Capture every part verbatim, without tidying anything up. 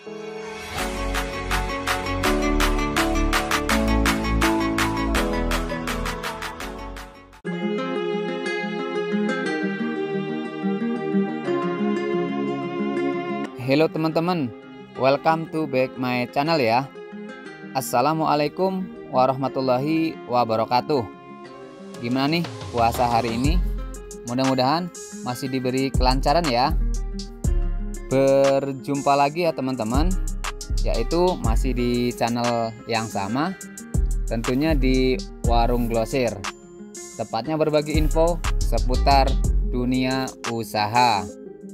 Halo teman-teman, welcome to back my channel ya. Assalamualaikum warahmatullahi wabarakatuh. Gimana nih puasa hari ini? Mudah-mudahan masih diberi kelancaran ya. Berjumpa lagi ya teman-teman, yaitu masih di channel yang sama, tentunya di Warung Glosir. Tepatnya berbagi info seputar dunia usaha.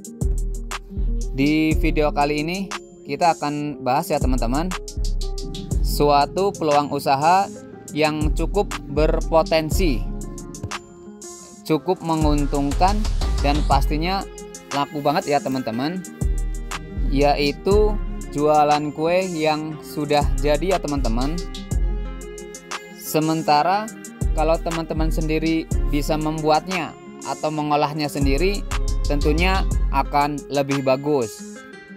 Di video kali ini kita akan bahas ya teman-teman, suatu peluang usaha yang cukup berpotensi, cukup menguntungkan, dan pastinya laku banget ya teman-teman, yaitu jualan kue yang sudah jadi ya teman-teman. Sementara kalau teman-teman sendiri bisa membuatnya atau mengolahnya sendiri, tentunya akan lebih bagus.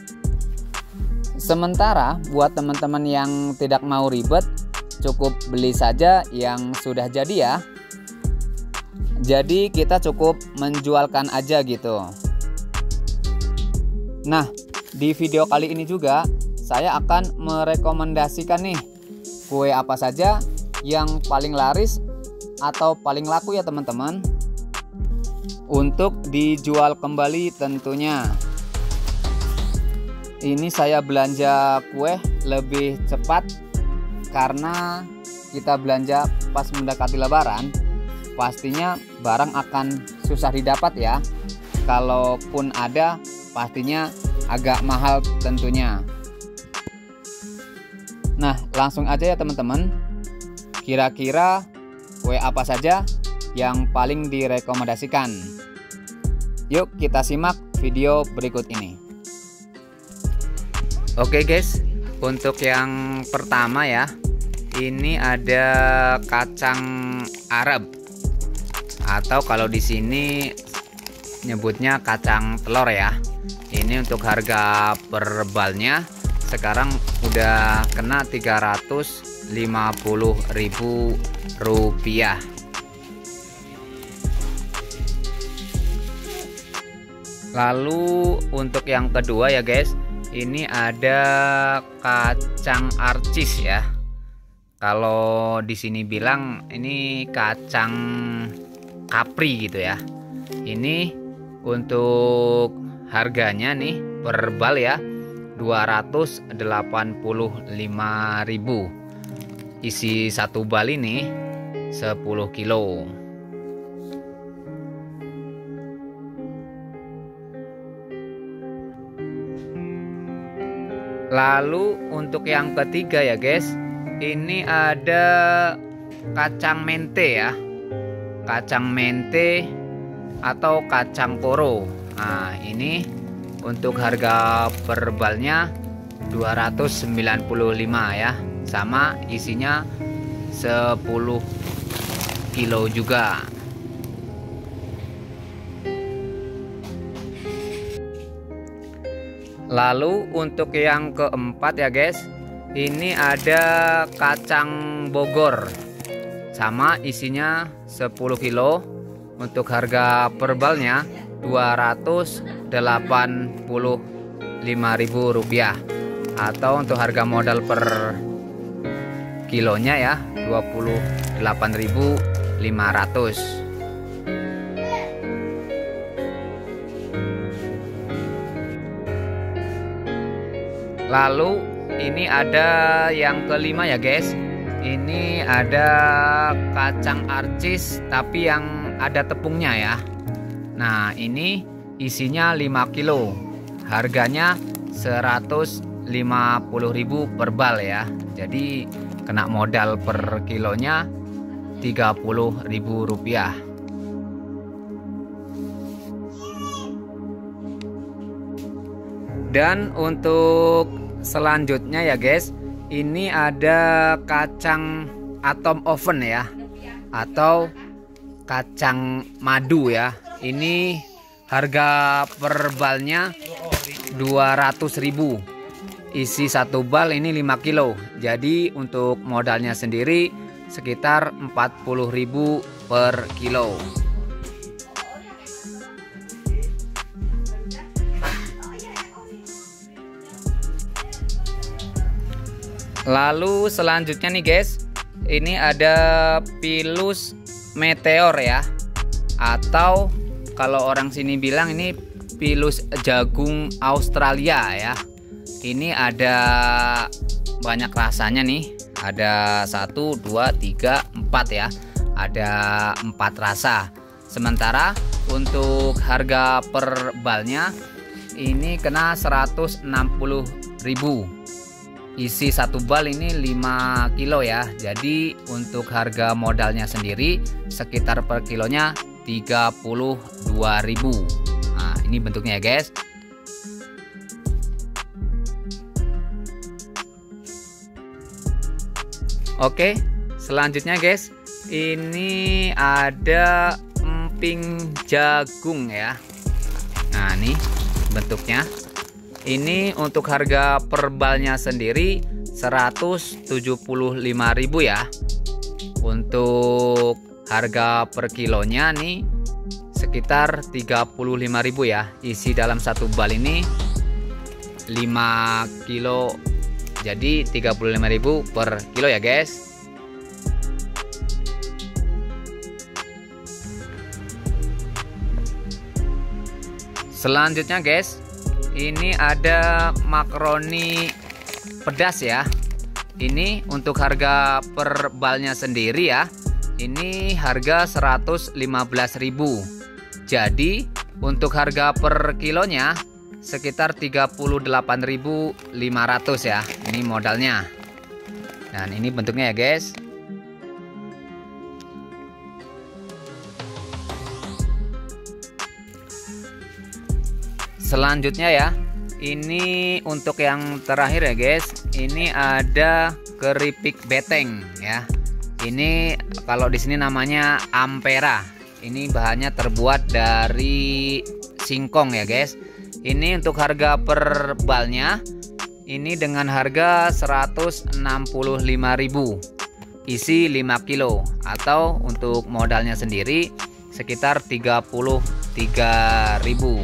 Sementara buat teman-teman yang tidak mau ribet, cukup beli saja yang sudah jadi ya. Jadi kita cukup menjualkan aja gitu. Nah, di video kali ini juga saya akan merekomendasikan nih kue apa saja yang paling laris atau paling laku ya teman-teman, untuk dijual kembali tentunya. Ini saya belanja kue lebih cepat karena kita belanja pas mendekati lebaran, pastinya barang akan susah didapat ya. Kalaupun ada, pastinya agak mahal tentunya. Nah, langsung aja ya teman-teman, kira-kira kue apa saja yang paling direkomendasikan? Yuk kita simak video berikut ini. Oke guys, untuk yang pertama ya, ini ada kacang Arab, atau kalau di sini nyebutnya kacang telur ya. Ini untuk harga per balnya sekarang udah kena tiga ratus lima puluh ribu rupiah. Lalu untuk yang kedua ya guys, ini ada kacang arcis ya. Kalau di sini bilang ini kacang kapri gitu ya. Ini untuk harganya nih per bal ya dua ratus delapan puluh lima ribu. Isi satu bal ini sepuluh kilo. Lalu untuk yang ketiga ya guys, ini ada kacang mente ya. Kacang mente atau kacang koro. Nah, ini untuk harga per balnya dua ratus sembilan puluh lima ya. Sama isinya sepuluh kilo juga. Lalu untuk yang keempat ya guys, ini ada kacang Bogor, sama isinya sepuluh kilo. Untuk harga per balnya dua ratus delapan puluh lima ribu rupiah, atau untuk harga modal per kilonya ya dua puluh delapan ribu lima ratus. Lalu ini ada yang kelima ya guys. Ini ada kacang arcis tapi yang ada tepungnya ya. Nah, ini isinya lima kilo. Harganya seratus lima puluh ribu per bal ya. Jadi kena modal per kilonya tiga puluh ribu rupiah. Dan untuk selanjutnya ya guys, ini ada kacang atom oven ya, atau kacang madu ya. Ini harga per balnya dua ratus ribu. isi satu bal ini lima kilo. Jadi untuk modalnya sendiri sekitar empat puluh ribu per kilo. Lalu selanjutnya nih guys, ini ada Pilus Meteor ya, atau kalau orang sini bilang ini Pilus jagung Australia ya. Ini ada banyak rasanya nih, ada satu, dua, tiga, empat ya, ada empat rasa. Sementara untuk harga per balnya ini kena seratus enam puluh ribu. Isi satu bal ini lima kilo ya. Jadi untuk harga modalnya sendiri sekitar per kilonya tiga puluh dua ribu. Nah, ini bentuknya ya guys. Oke, selanjutnya guys, ini ada emping jagung ya. Nah, ini bentuknya. Ini untuk harga per balnya sendiri seratus tujuh puluh lima ribu ya. Untuk harga per kilonya nih sekitar tiga puluh lima ribu ya. Isi dalam satu bal ini lima kilo. Jadi tiga puluh lima ribu per kilo ya guys. Selanjutnya guys, ini ada makaroni pedas ya. Ini untuk harga per balnya sendiri ya. Ini harga seratus lima belas ribu. Jadi untuk harga per kilonya sekitar tiga puluh delapan ribu lima ratus ya. Ini modalnya. Dan ini bentuknya ya guys. Selanjutnya ya, ini untuk yang terakhir ya guys. Ini ada keripik beteng ya. Ini kalau di sini namanya ampera. Ini bahannya terbuat dari singkong ya guys. Ini untuk harga per balnya ini dengan harga seratus enam puluh lima ribu. Isi lima kilo, atau untuk modalnya sendiri sekitar tiga puluh tiga ribu.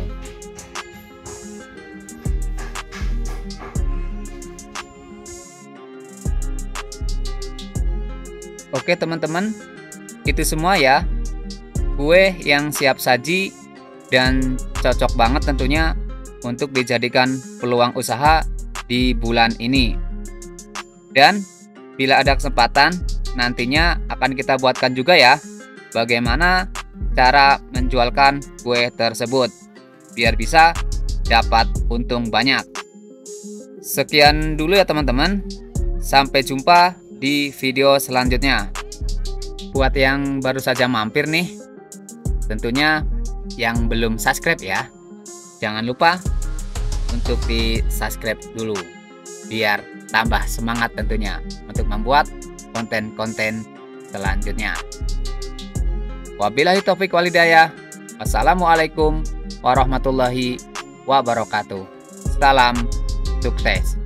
Oke teman-teman, itu semua ya kue yang siap saji dan cocok banget tentunya untuk dijadikan peluang usaha di bulan ini. Dan bila ada kesempatan nantinya akan kita buatkan juga ya bagaimana cara menjualkan kue tersebut biar bisa dapat untung banyak. Sekian dulu ya teman-teman, sampai jumpa di video selanjutnya. Buat yang baru saja mampir nih, tentunya yang belum subscribe ya, jangan lupa untuk di subscribe dulu biar tambah semangat tentunya untuk membuat konten-konten selanjutnya. Wabillahi taufik walhidayah. Wassalamualaikum warahmatullahi wabarakatuh. Salam sukses.